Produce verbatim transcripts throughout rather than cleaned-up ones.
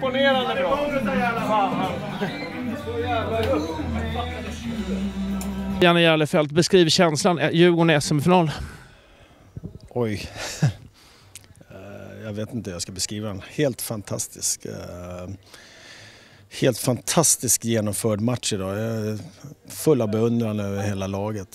imponerande bra. Janne Järlefelt, beskriv känslan. Djurgården i S M-final. Oj. Jag vet inte hur jag ska beskriva den. Helt fantastisk. Helt fantastisk genomförd match idag. Jag är full av beundran över hela laget.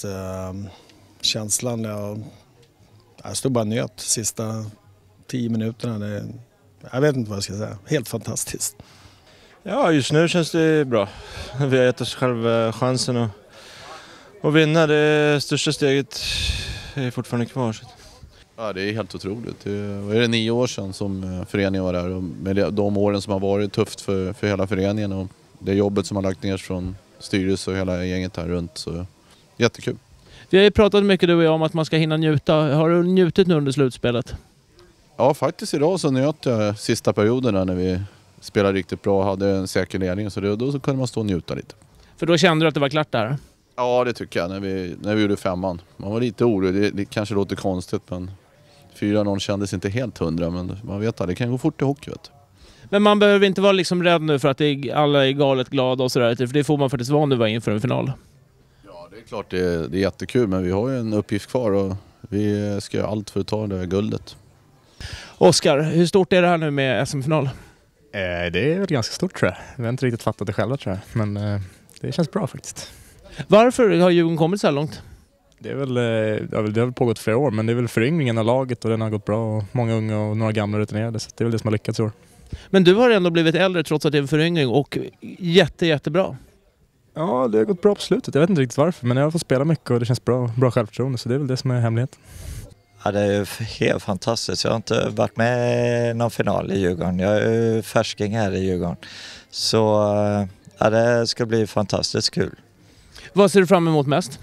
Känslan, jag, jag stod bara nöt sista tio minuterna. Det, jag vet inte vad jag ska säga. Helt fantastiskt. Ja, just nu känns det bra. Vi har gett oss själva chansen att, att vinna. Det största steget är fortfarande kvar. Så. Ja, det är helt otroligt. Det är det nio år sedan som föreningen var där. Och med de åren som har varit tufft för, för hela föreningen och det jobbet som har lagt ner från styrelse och hela gänget här runt. Så jättekul. Vi har ju pratat mycket du och jag om att man ska hinna njuta. Har du njutit nu under slutspelet? Ja, faktiskt idag så njöt jag sista perioderna när vi spelade riktigt bra och hade en säker ledning. Så det, då så kunde man stå och njuta lite. För då kände du att det var klart där? Ja, det tycker jag när vi, när vi gjorde femman. Man var lite orolig, det, det kanske låter konstigt men fyra noll kändes inte helt hundra. Men man vet att det kan gå fort i hockey. Vet. Men man behöver inte vara liksom rädd nu för att det är, alla är galet glada och sådär. För det får man faktiskt vara nu var inför en final. Ja, det är klart det är, det är jättekul men vi har ju en uppgift kvar och vi ska göra allt för att ta det guldet. Oskar, hur stort är det här nu med S M-final? Eh, det är väl ganska stort tror jag. Vi har inte riktigt fattat det själva tror jag. Men eh, det känns bra faktiskt. Varför har Djurgården kommit så här långt? Det, är väl, eh, det har väl pågått flera år men det är väl föryngringen av laget och den har gått bra. Och många unga och några gamla rutinerade så det är väl det som har lyckats i år. Men du har ändå blivit äldre trots att det är en föryngring och jätte, jättebra. Ja, det har gått bra på slutet. Jag vet inte riktigt varför men jag har fått spela mycket och det känns bra, bra självförtroende så det är väl det som är hemligheten. Ja, det är helt fantastiskt. Jag har inte varit med i någon final i Djurgården. Jag är färsking här i Djurgården. Så ja, det ska bli fantastiskt kul. Vad ser du fram emot mest?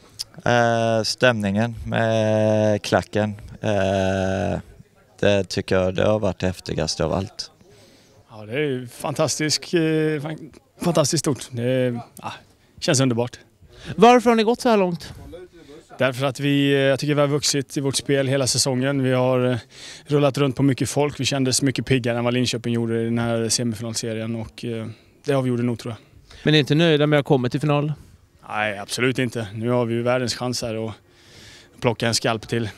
Eh, stämningen med klacken. Eh, det tycker jag det har varit det häftigaste av allt. Ja, det är fantastiskt, eh, fantastiskt stort. Det ja, känns underbart. Varför har ni gått så här långt? Därför att vi, jag tycker vi har vuxit i vårt spel hela säsongen. Vi har rullat runt på mycket folk. Vi kändes mycket piggare än vad Linköping gjorde i den här semifinalserien och det har vi gjort nog tror jag. Men är inte nöjda med att komma till final? Nej, absolut inte. Nu har vi ju världens chans här och plocka en skalp till.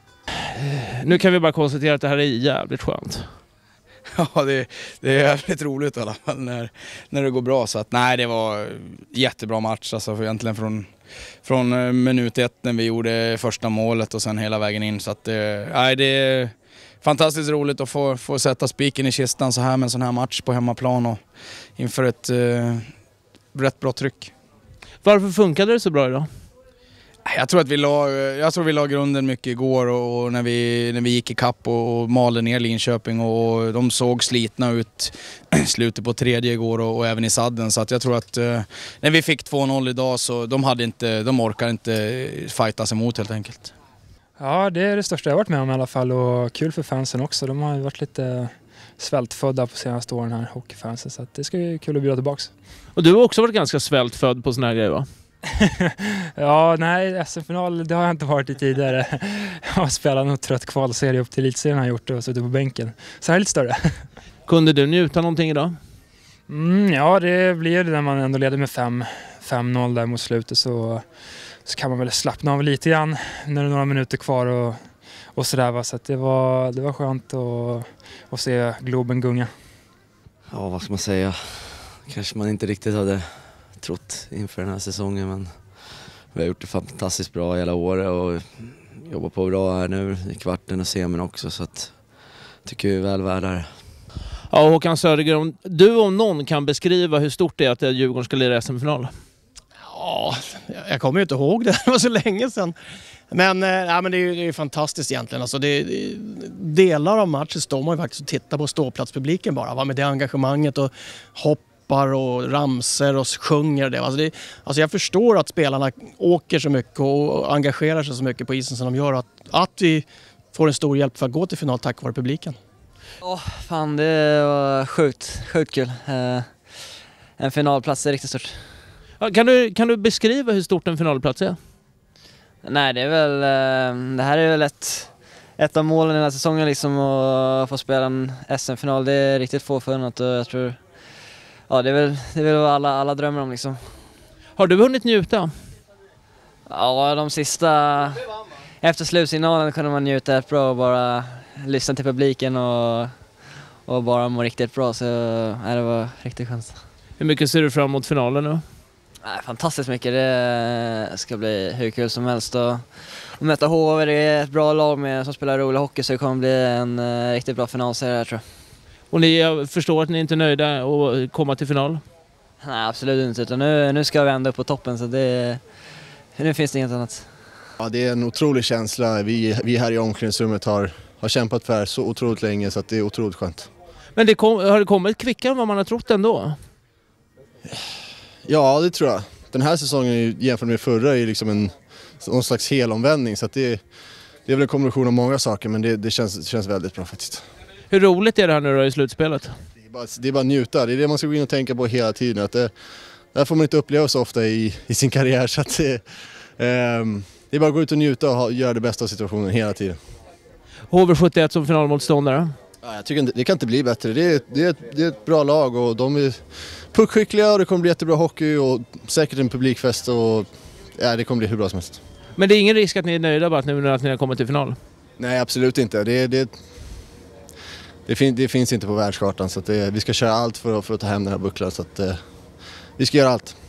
Nu kan vi bara konstatera att det här är jävligt skönt. Ja, det, det är jävligt roligt i alla fall när, när det går bra. Så att, nej, det var jättebra match. Alltså, för egentligen från, från minut ett när vi gjorde första målet och sen hela vägen in. Så att, nej, det är fantastiskt roligt att få, få sätta spiken i kistan så här med en sån här match på hemmaplan och inför ett eh, rätt bra tryck. Varför funkade det så bra idag? Jag tror att vi la, jag tror vi la grunden mycket igår och, och när, vi, när vi gick i kapp och, och malde ner Linköping och de såg slitna ut slutet på tredje igår och, och även i sadden. Så att jag tror att eh, när vi fick två noll idag så de, hade inte, de orkar inte fightas emot helt enkelt. Ja, det är det största jag varit med om i alla fall och kul för fansen också. De har ju varit lite svältfödda på senaste åren här, hockeyfansen, så att det ska bli kul att bjuda tillbaka. Och du har också varit ganska svältfödd på såna här grejer, va? Ja, nej, S M-final det har jag inte varit i tidigare. Jag har spelat något trött kvalserie upp till elitserien har jag gjort och suttit på bänken. Så här är lite större. Kunde du njuta någonting idag? Mm, ja, det blir det när man ändå leder med fem noll där mot slutet så, så kan man väl slappna av lite grann när det är några minuter kvar och, och sådär. Va? Så att det, var, det var skönt att, att se Globen gunga. Ja, vad ska man säga? Kanske man inte riktigt hade trott inför den här säsongen, men vi har gjort det fantastiskt bra hela året och jobbat på bra här nu i kvarten och semin också, så att tycker vi är väl värda. Ja, Håkan Södergren, du om någon kan beskriva hur stort det är att Djurgården ska lira S M-final. Ja, jag kommer ju inte ihåg det, det var så länge sedan. Men, ja, men det är ju det är fantastiskt egentligen. Alltså det, det, delar av matchen står man ju faktiskt och tittar på ståplatspubliken bara, va? Med det engagemanget och hoppar och ramser och sjunger det. Alltså det. Alltså jag förstår att spelarna åker så mycket och engagerar sig så mycket på isen som de gör. Att, att vi får en stor hjälp för att gå till final tack vare publiken. Åh, oh, fan det var sjukt, sjukt kul. Uh, en finalplats är riktigt stort. Kan du, kan du beskriva hur stort en finalplats är? Nej, det är väl, uh, det här är väl ett, ett av målen i den här säsongen liksom, och få spela en S M-final. Det är riktigt få förunnat och jag tror ja, det är väl, det är väl vad alla, alla drömmer om liksom. Har du hunnit njuta? Ja, de sista efter slutsignalen kunde man njuta rätt bra och bara lyssna till publiken och, och bara må riktigt bra, så ja, det var riktigt skönt. Hur mycket ser du fram emot finalen nu? Nej, fantastiskt mycket. Det ska bli hur kul som helst. Och, och möta H V, det är ett bra lag med, som spelar rolig hockey, så det kommer bli en uh, riktigt bra finalserie här, tror jag. Och ni, jag förstår att ni inte är nöjda att komma till final? Nej, absolut inte. Utan nu, nu ska vi ända upp på toppen, så det, nu finns det inget annat. Ja, det är en otrolig känsla. Vi, vi här i omklädningsrummet har, har kämpat för så otroligt länge, så att det är otroligt skönt. Men det kom, har det kommit kvickare än vad man har trott ändå? Ja, det tror jag. Den här säsongen jämfört med förra är liksom en någon slags helomvändning, så att det, det är väl en kombination av många saker, men det, det, känns, det känns väldigt bra faktiskt. Hur roligt är det här nu då i slutspelet? Det är bara, det är bara njuta, det är det man ska gå in och tänka på hela tiden. Att det, det här får man inte uppleva så ofta i, i sin karriär, så att det, eh, det är bara att gå ut och njuta och ha, göra det bästa av situationen hela tiden. H V sjuttioett som finalmotståndare? Ja, jag tycker inte, det kan inte bli bättre. Det är, det, är ett, det är ett bra lag och de är puckskickliga och det kommer bli jättebra hockey och säkert en publikfest och ja, det kommer bli hur bra som helst. Men det är ingen risk att ni är nöjda bara att ni, att ni har kommit till final? Nej, absolut inte. Det, det, det, fin, det finns inte på världskartan, så att det, vi ska köra allt för att, för att ta hem den här bucklan, så att eh, vi ska göra allt.